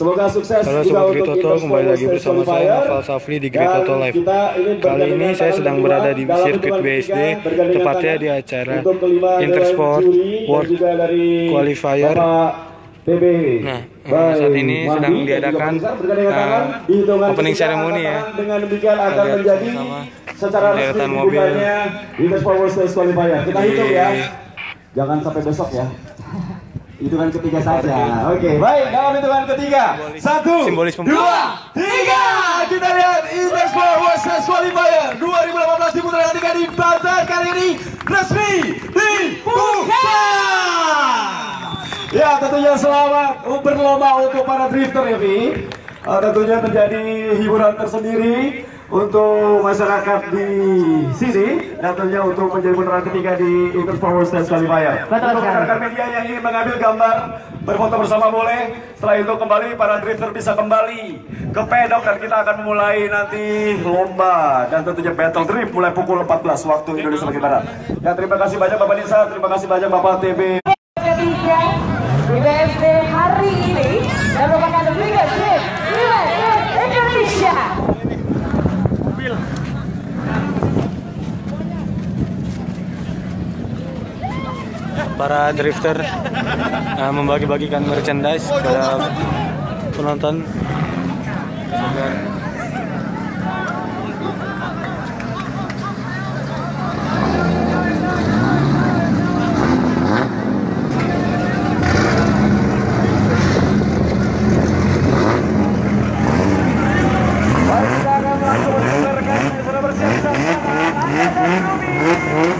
Semoga sukses. Halo juga Sobat untuk Gritoto, kembali lagi bersama saya Noval Safri di Gritoto Live. Kali ini saya sedang berada di sirkuit WSD, tepatnya di acara Intersport World Qualifier. Nah, saat ini sedang diadakan opening ceremony ya. Dengan demikian akan menjadi secara resmi dibukanya Intersport World Qualifier. Kita hitung ya, jangan sampai besok ya. Hitungan ketiga saja. Oke, baik. Dalam hitungan ketiga, 1, 2, 3. Kita lihat Intersport World Qualifier 2018 di putaran ketiga di Banten kali ini resmi dibuka. Ya, tentunya selamat berlomba untuk para drifter ya, Vi. Tentunya menjadi hiburan tersendiri untuk masyarakat di sini dan tentunya untuk menjadi putaran ketiga di Intersport World Qualifier. Untuk rekan-rekan media yang ingin mengambil gambar, berfoto bersama boleh. Setelah itu kembali para drifter bisa kembali ke pedok dan kita akan memulai nanti lomba dan tentunya battle drift mulai pukul 14 waktu Indonesia bagian Barat. Ya, terima kasih banyak Bapak Nisa, terima kasih banyak Bapak TB. Ketiga di WSD hari ini dan merupakan the biggest trip Indonesia. Para drifter membagi-bagikan merchandise kepada penonton. Baik, kita akan langsung mendengarkan sudah bersiap-siap.